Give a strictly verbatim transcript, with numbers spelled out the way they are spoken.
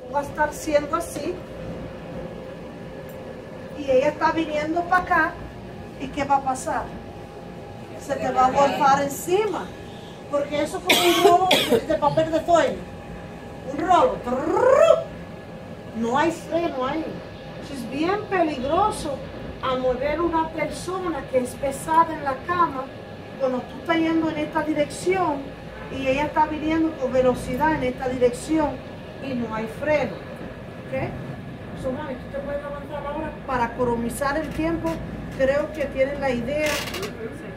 va a estar siendo así. Y ella está viniendo para acá. ¿Y qué va a pasar? Se te va a volcar encima. Porque eso fue un rolo de papel de foil. Un rolo. No hay freno ahí. Es bien peligroso a mover una persona que es pesada en la cama cuando tú estás yendo en esta dirección y ella está viniendo con velocidad en esta dirección y no hay freno. ¿Ok? So, mami, tú te puedes levantar ahora para economizar el tiempo. Creo que tienes la idea